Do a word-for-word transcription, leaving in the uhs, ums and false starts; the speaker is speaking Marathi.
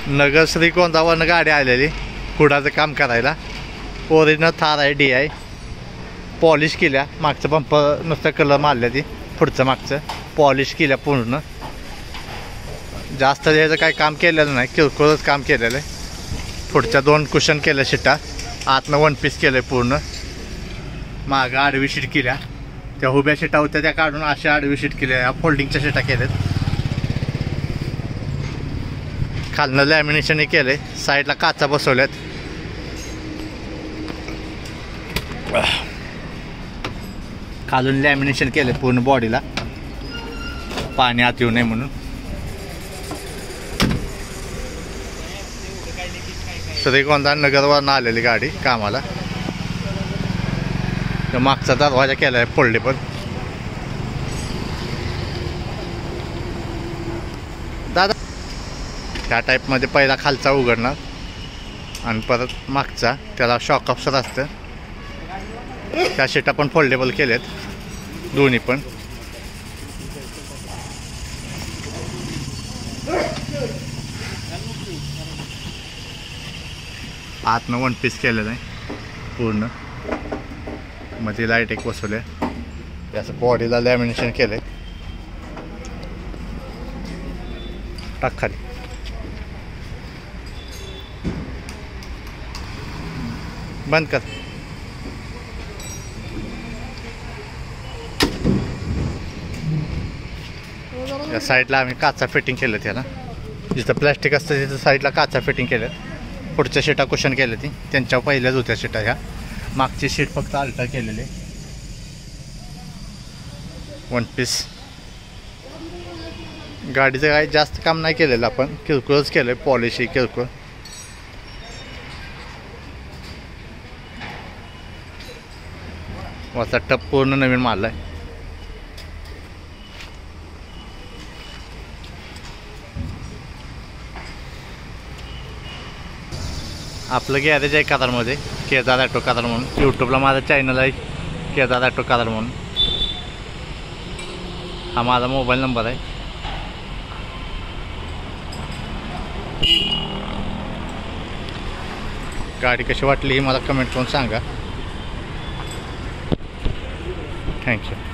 नगर श्रीगोंदावरनं गाडी आलेली कुडाचं काम करायला. ओरिजिनल थार आहे, डी आहे. पॉलिश केल्या, मागचं बंपर नुसतं कलर मारल्या, ती पुढचं मागचं पॉलिश केल्या पूर्ण. जास्त ह्याचं काही काम केलेलं नाही, किरकोळच काम केलेलं आहे. पुढच्या दोन कुशन केल्या शिटा, आतनं वन पीस केलं आहे पूर्ण. मागं आडवी शीट केल्या, त्या उभ्या शिटा होत्या त्या काढून अशा आडवी शीट केल्या, या फोल्डिंगच्या शिटा केल्यात. खालनं लॅमिनेशनही केले, साईडला काचा बसवल्यात. खालून लॅमिनेशन केले पूर्ण बॉडीला, पाणी आत येऊ नये म्हणून. श्रीगोंदा नगरवरनं आलेली गाडी कामाला. मागचा दरवाजा केला आहे फोल्डेबल. दादा ह्या टाईपमध्ये पहिला खालचा उघडणार आणि परत मागचा, त्याला शॉक ऑप्शन असतं. त्या शीटा पण फोल्डेबल केलेत दोन्ही पण. आतनं वन पीस केलेलं आहे पूर्ण. मध्ये लाईट एक बसवले, याचं बॉडीला लॅमिनेशन केलंय. टाक खाली. बंद कर. या साईडला आम्ही काचा फिटिंग केलं त्याला, जिथं प्लॅस्टिक असतं तिथं साईडला काचा फिटिंग केलं. पुढच्या शीटा कुशन केल्या, ती त्यांच्यावर पहिल्याच होत्या शीटा ह्या. मागची शीट फक्त अल्टर केलेली, वन पीस. गाडीचं काही जास्त काम नाही केलेलं आपण, किरकोळच केलं आहे, पॉलिश ही किरकोळ. वरचा टप पूर्ण नवीन मारला आहे. आपलं गॅरेज आहे कराडमध्ये, केदार ॲटो कराड म्हणून. यूट्यूबला माझं चॅनल आहे केदार ॲटो कराड म्हणून. हा माझा मोबाईल नंबर आहे. गाडी कशी वाटली ही मला कमेंट करून सांगा. थँक्यू.